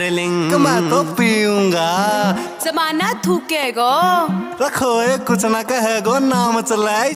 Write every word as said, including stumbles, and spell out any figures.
Darling मैं तो पीऊंगा। जमाना थूकेगो रखो कुछ ना कहेगो नाम चलाए।